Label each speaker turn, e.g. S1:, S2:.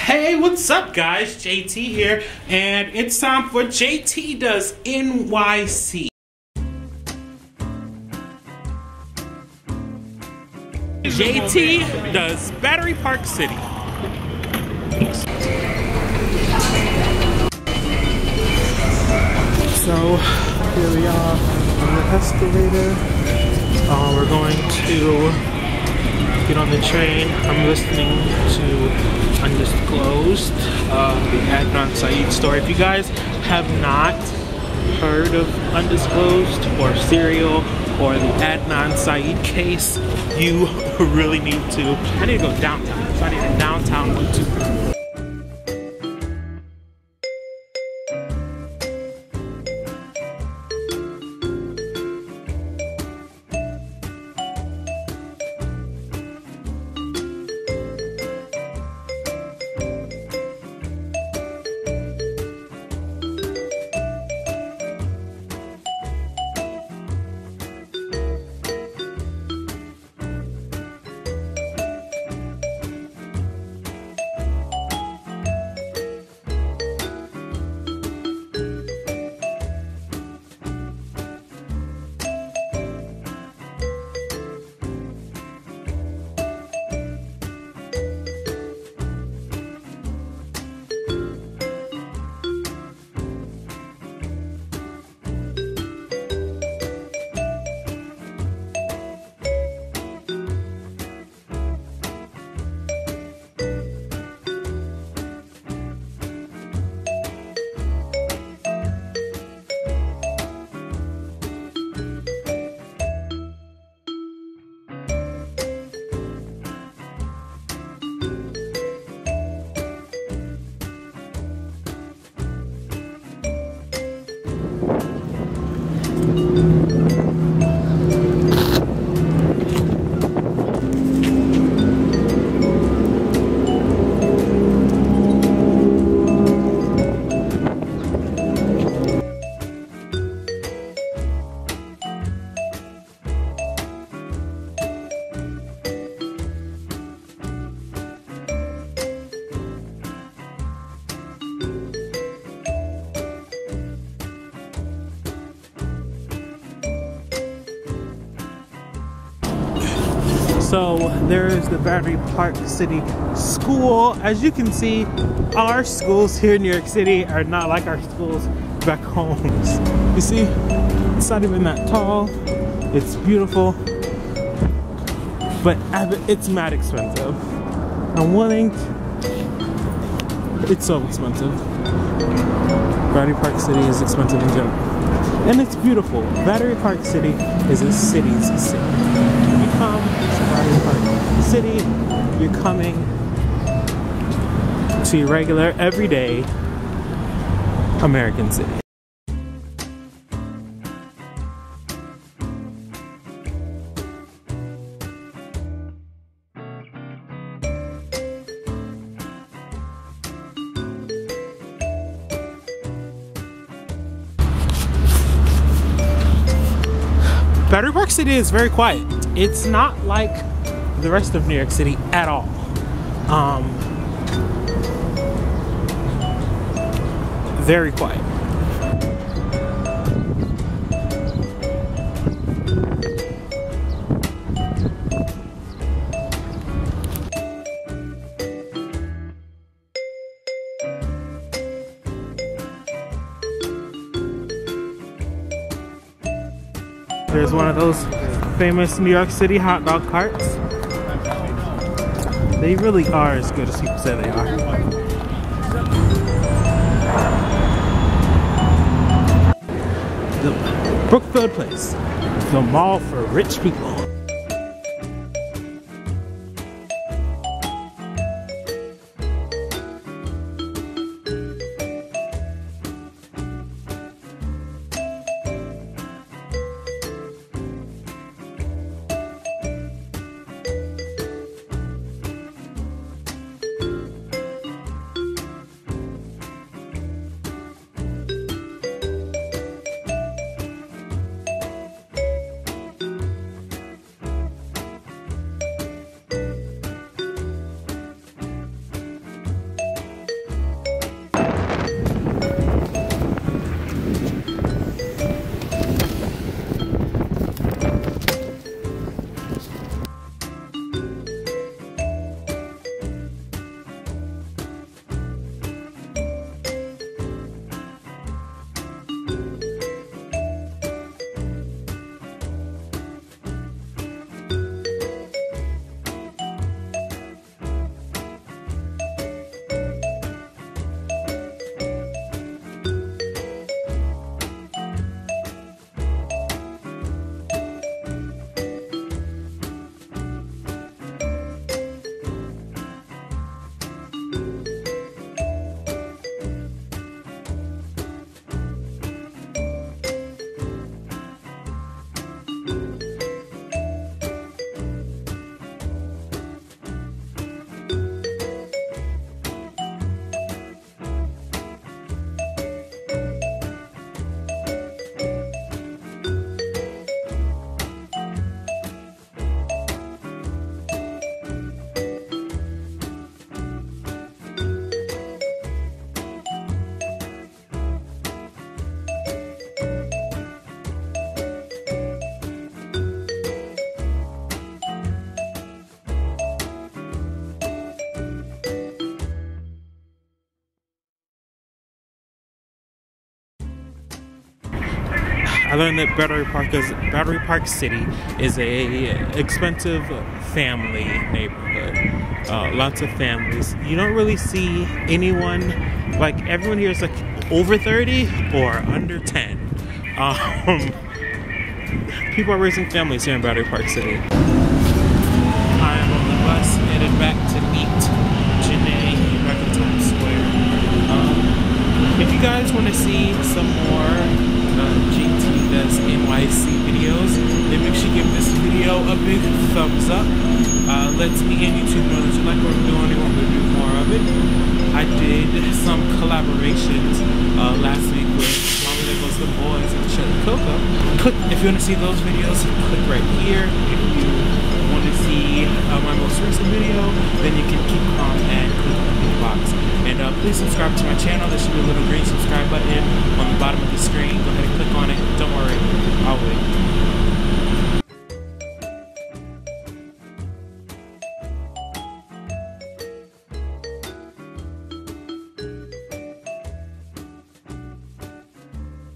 S1: Hey, what's up guys? JT here, and it's time for JT Does NYC. JT Does Battery Park City. So here we are on the escalator. We're going to get on the train. I'm listening to Undisclosed, the Adnan Saeed story. If you guys have not heard of Undisclosed or Serial or the Adnan Saeed case, you really need to. I need to go downtown. So I need a downtown 1-2. So there is the Battery Park City School. As you can see, our schools here in New York City are not like our schools back home. You see, it's not even that tall. It's beautiful, but it's mad expensive. I'm willing. It's so expensive. Battery Park City is expensive in general, and it's beautiful. Battery Park City is a city's city. You come to Battery Park City, you're coming to your regular, everyday American city. Battery Park City is very quiet. It's not like the rest of New York City at all. Very quiet. There's one of those famous New York City hot dog carts. They really are as good as people say they are. The Brookfield Place, the mall for rich people. I learned that Battery Park City is a expensive family neighborhood. Lots of families. You don't really see anyone, like everyone here is like over 30 or under 10. People are raising families here in Battery Park City. I am on the bus headed back to meet Janae back in Times Square. If you guys want to see some more GT does NYC videos, then make sure you give this video a big thumbs up. Lets me and YouTube know that you like what I'm doing and want me to do more of it. I did some collaborations last week with Mama There Goes the Boys and Shelly Coco. If you want to see those videos, click right here. If you want to see my most recent video, then you can keep calm and click on the box. And please subscribe to my channel. There should be a little green subscribe button on the bottom of the screen. Go ahead and click on it. Don't worry, I'll wait.